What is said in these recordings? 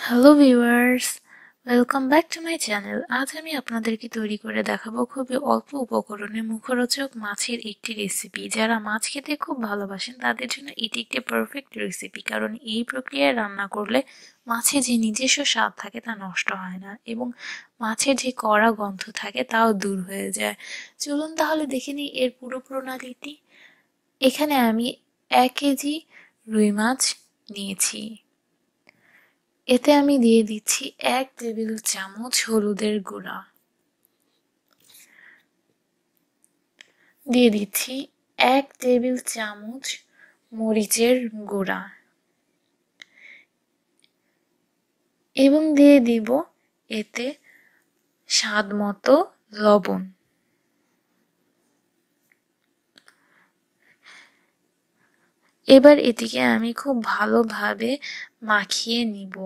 Hello viewers, welcome back to my channel. আজ আমি আপনাদেরকে তৈরি করে দেখাবো খুবই অল্প উপকরণে মুখরোচক মাছের একটি রেসিপি। যারা মাছ খেতে খুব ভালোবাসেন তাদের জন্য এটি একটি পারফেক্ট রেসিপি, কারণ এই প্রক্রিয়ায় রান্না করলে মাছের যে নিজস্ব স্বাদ থাকে তা নষ্ট হয় না এবং মাছের যে কড়া গন্ধ থাকে তাও দূর হয়ে যায়। চলুন তাহলে দেখে নিই এর পুরো প্রণালীটি। এখানে আমি 1 কেজি রুই মাছ নিয়েছি। এতে আমি দিয়ে দিচ্ছি 1 টেবিল চামচ হলুদের গুঁড়া, দিয়ে দিচ্ছি 1 টেবিল চামচ মরিচের গুঁড়া এবং দিয়ে দিব এতে স্বাদ মতো লবণ। এবার এটিকে আমি খুব ভালোভাবে মাখিয়ে নিব।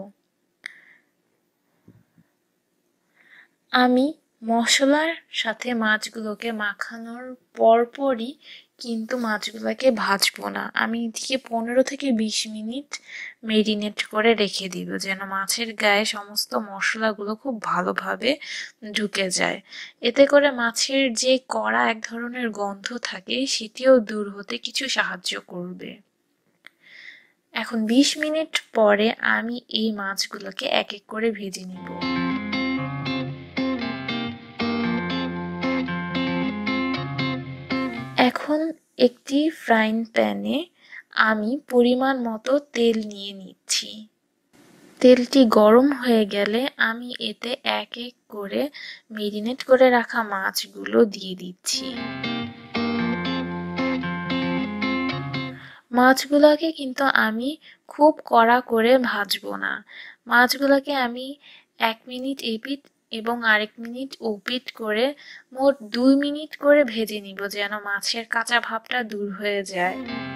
আমি মশলার সাথে মাছগুলোকে মাখানোর পরপরই কিন্তু মাছগুলোকে ভাজবো না। আমি এটিকে 15 থেকে 20 মিনিট মেরিনেট করে রেখে দিব, যেন মাছের গায়ে সমস্ত মশলাগুলো খুব ভালোভাবে ঢুকে যায়। এতে করে মাছের যে কড়া এক ধরনের গন্ধ থাকে সেটিও দূর হতে কিছু সাহায্য করবে। এখন 20 মিনিট পরে আমি এই মাছগুলোকে এক এক করে ভেজে নিব। এখন একটি ফ্রাইং প্যানে আমি পরিমাণ মতো তেল নিয়ে নিচ্ছি। তেলটি গরম হয়ে গেলে আমি এতে এক এক করে মেরিনেট করে রাখা মাছগুলো দিয়ে দিচ্ছি। মাছগুলোকে কিন্তু আমি খুব কড়া করে ভাজবো না। মাছগুলোকে আমি 1 মিনিট এপিঠ এবং আরেক মিনিট ওপিঠ করে মোট 2 মিনিট করে ভেজে নিব, যেন মাছের কাঁচা ভাবটা দূর হয়ে যায়।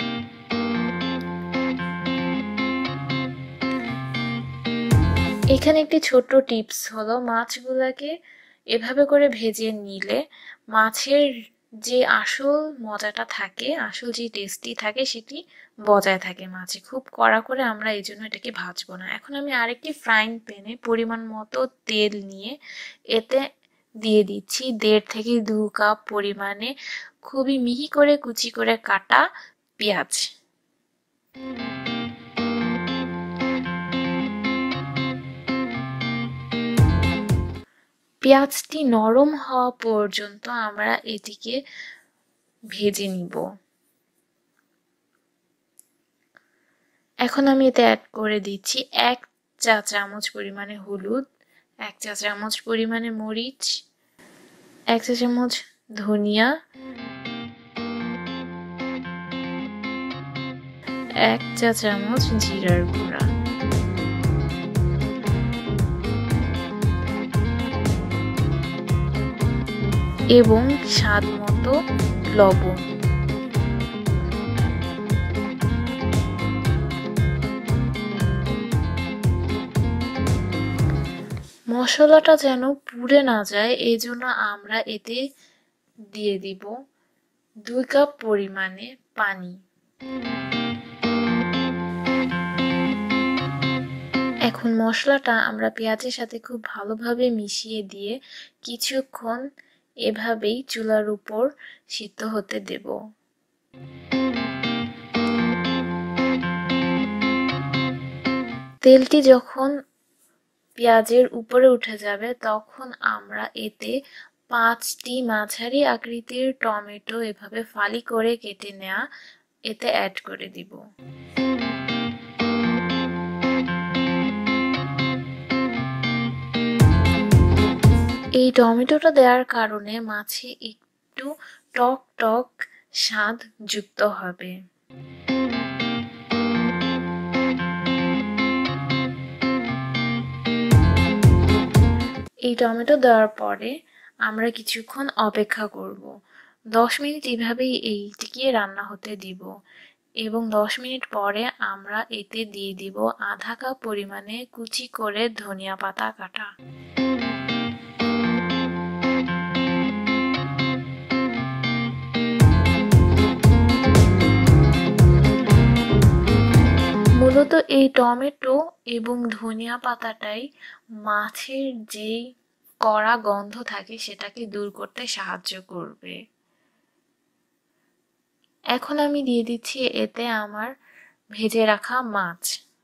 এখানে একটি ছোট্ট টিপস হলো, মাছগুলোকে এভাবে করে ভেজে নিলে মাছের যে আসল মজাটা থাকে, আসল যে টেস্টি থাকে সেটি বজায় থাকে মাছে। খুব কড়া করে আমরা এই জন্য এটাকে ভাজবো না। এখন আমি আরেকটি ফ্রাইং প্যানে পরিমাণ মতো তেল নিয়ে এতে দিয়ে দিচ্ছি 1.5 থেকে 2 কাপ পরিমাণে খুবই মিহি করে কুচি করে কাটা পেঁয়াজ। পেঁয়াজটি নরম হওয়া পর্যন্ত আমরা এটিকে ভেজে নিব। এখন আমি এতে অ্যাড করে দিচ্ছি 1 চা চামচ পরিমাণে হলুদ, 1 চা চামচ পরিমাণে মরিচ, 1 চা চামচ ধনিয়া, 1 চা চামচ জিরার গুঁড়া এবং স্বাদ মতো লবণ। মশলাটা যেন পুড়ে না যায় এই জন্য আমরা এতে দিয়ে দিব 2 কাপ পরিমাণে পানি। এখন মশলাটা আমরা পেঁয়াজের সাথে খুব ভালোভাবে মিশিয়ে দিয়ে কিছুক্ষণ এভাবেই চুলার উপর সিদ্ধ হতে দেব। তেলটি যখন পেঁয়াজের উপরে উঠে যাবে তখন আমরা এতে 5টি মাঝারি আকৃতির টমেটো এভাবে ফালি করে কেটে নেওয়া এতে অ্যাড করে দিব। এই টমেটোটা দেওয়ার কারণে মাছে একটু টক টক স্বাদ যুক্ত হবে। এই টমেটো দেওয়ার পরে আমরা কিছুক্ষণ অপেক্ষা করব। 10 মিনিট এভাবেই এইটিকে রান্না হতে দিব এবং 10 মিনিট পরে আমরা এতে দিয়ে দিব আধা কাপ পরিমাণে কুচি করে ধনিয়া পাতা কাটা। মূলত এই টমেটো এবং ধনিয়া পাতাটাই মাছের যেই কড়া গন্ধ থাকে সেটাকে দূর করতে সাহায্য করবে। এখন আমি দিয়ে দিচ্ছি এতে আমার ভেজে রাখা মাছ।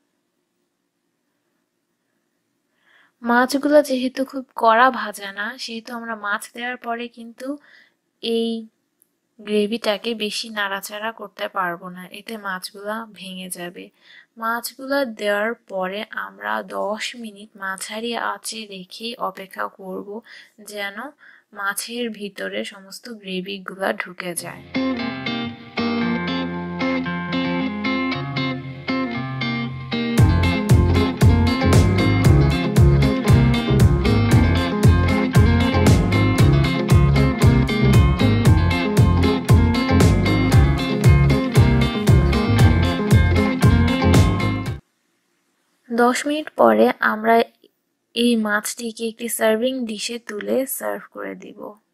মাছগুলো যেহেতু খুব কড়া ভাজা না, সেহেতু আমরা মাছ দেওয়ার পরে কিন্তু এই গ্রেভিটাকে বেশি নাড়াচাড়া করতে পারবো না, এতে মাছগুলা ভেঙে যাবে। মাছগুলা দেওয়ার পরে আমরা 10 মিনিট মাঝারি আঁচে রেখে অপেক্ষা করব যেন মাছের ভিতরে সমস্ত গ্রেভিগুলা ঢুকে যায়। 10 মিনিট পরে আমরা এই মাছটিকে একটি সার্ভিং ডিশে তুলে সার্ভ করে দিব।